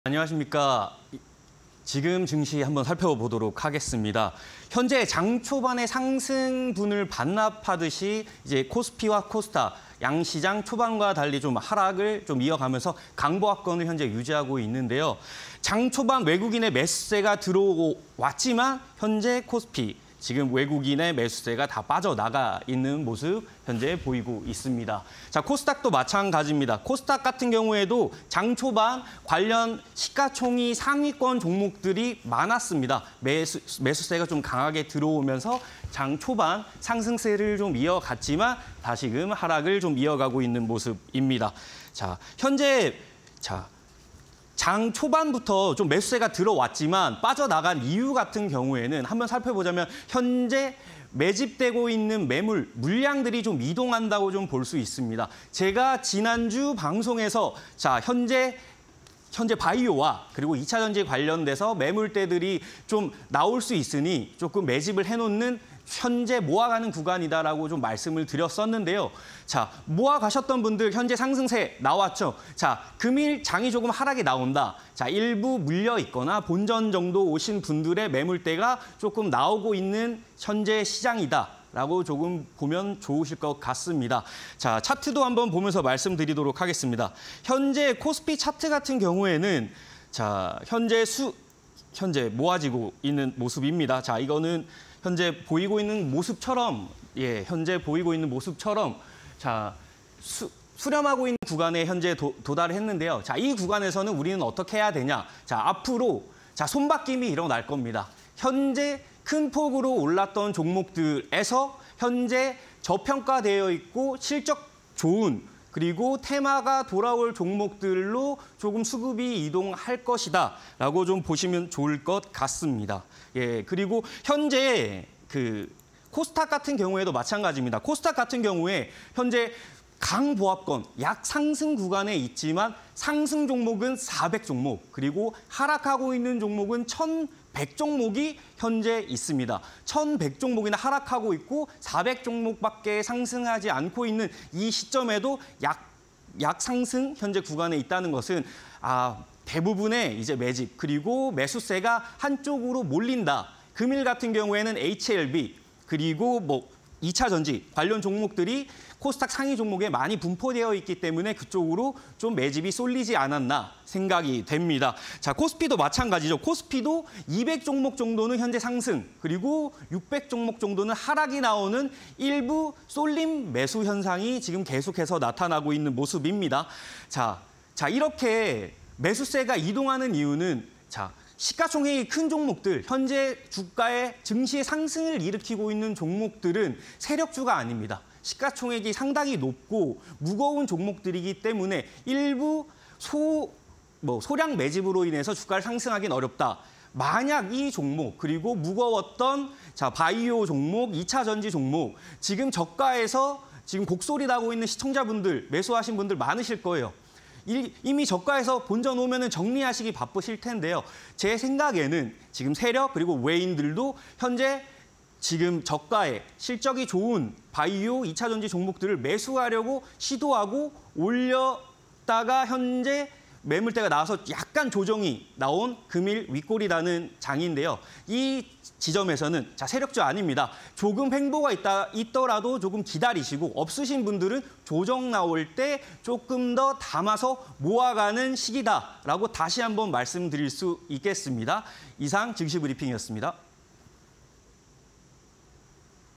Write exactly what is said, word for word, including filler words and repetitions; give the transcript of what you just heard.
안녕하십니까. 지금 증시 한번 살펴보도록 하겠습니다. 현재 장 초반의 상승분을 반납하듯이 이제 코스피와 코스닥 양시장 초반과 달리 좀 하락을 좀 이어가면서 강보합권을 현재 유지하고 있는데요. 장 초반 외국인의 매수세가 들어왔지만 현재 코스피 지금 외국인의 매수세가 다 빠져나가 있는 모습 현재 보이고 있습니다. 자, 코스닥도 마찬가지입니다. 코스닥 같은 경우에도 장 초반 관련 시가총이 상위권 종목들이 많았습니다. 매수, 매수세가 좀 강하게 들어오면서 장 초반 상승세를 좀 이어갔지만 다시금 하락을 좀 이어가고 있는 모습입니다. 자, 현재 자. 장 초반부터 좀 매수세가 들어왔지만 빠져나간 이유 같은 경우에는 한번 살펴보자면 현재 매집되고 있는 매물, 물량들이 좀 이동한다고 좀 볼 수 있습니다. 제가 지난주 방송에서 자 현재 현재 바이오와 그리고 이차 전지 관련돼서 매물대들이 좀 나올 수 있으니 조금 매집을 해놓는 현재 모아가는 구간이다라고 좀 말씀을 드렸었는데요. 자, 모아가셨던 분들 현재 상승세 나왔죠. 자, 금일 장이 조금 하락이 나온다. 자, 일부 물려 있거나 본전 정도 오신 분들의 매물대가 조금 나오고 있는 현재 시장이다라고 조금 보면 좋으실 것 같습니다. 자, 차트도 한번 보면서 말씀드리도록 하겠습니다. 현재 코스피 차트 같은 경우에는 자, 현재 수 현재 모아지고 있는 모습입니다. 자, 이거는 현재 보이고 있는 모습처럼, 예, 현재 보이고 있는 모습처럼, 자, 수, 수렴하고 있는 구간에 현재 도, 도달을 했는데요. 자, 이 구간에서는 우리는 어떻게 해야 되냐? 자, 앞으로, 자, 손바뀜이 일어날 겁니다. 현재 큰 폭으로 올랐던 종목들에서 현재 저평가되어 있고 실적 좋은 그리고 테마가 돌아올 종목들로 조금 수급이 이동할 것이다라고 좀 보시면 좋을 것 같습니다. 예, 그리고 현재 그 코스닥 같은 경우에도 마찬가지입니다. 코스닥 같은 경우에 현재 강보합권, 약상승 구간에 있지만 상승 종목은 사백 종목, 그리고 하락하고 있는 종목은 천백 종목이 현재 있습니다. 천백 종목이나 하락하고 있고 사백 종목밖에 상승하지 않고 있는 이 시점에도 약, 약상승 현재 구간에 있다는 것은 아, 대부분의 이제 매집, 그리고 매수세가 한쪽으로 몰린다. 금일 같은 경우에는 에이치엘비, 그리고 뭐 이차 전지 관련 종목들이 코스닥 상위 종목에 많이 분포되어 있기 때문에 그쪽으로 좀 매집이 쏠리지 않았나 생각이 됩니다. 자, 코스피도 마찬가지죠. 코스피도 이백 종목 정도는 현재 상승, 그리고 육백 종목 정도는 하락이 나오는 일부 쏠림 매수 현상이 지금 계속해서 나타나고 있는 모습입니다. 자, 자 이렇게 매수세가 이동하는 이유는 자, 시가총액이 큰 종목들, 현재 주가의 증시의 상승을 일으키고 있는 종목들은 세력주가 아닙니다. 시가총액이 상당히 높고 무거운 종목들이기 때문에 일부 소, 뭐 소량 매집으로 인해서 주가를 상승하기는 어렵다. 만약 이 종목, 그리고 무거웠던 자, 바이오 종목, 이차 전지 종목, 지금 저가에서 지금 곡소리 나고 있는 시청자분들, 매수하신 분들 많으실 거예요. 이미 저가에서 본전 오면은 정리하시기 바쁘실 텐데요. 제 생각에는 지금 세력 그리고 외인들도 현재 지금 저가에 실적이 좋은 바이오, 이차 전지 종목들을 매수하려고 시도하고 올렸다가 현재 매물대가 나와서 약간 조정이 나온 금일 윗골이라는 장인데요. 이 지점에서는 자, 세력주 아닙니다. 조금 횡보가 있다, 있더라도 조금 기다리시고 없으신 분들은 조정 나올 때 조금 더 담아서 모아가는 시기다라고 다시 한번 말씀드릴 수 있겠습니다. 이상 증시 브리핑이었습니다.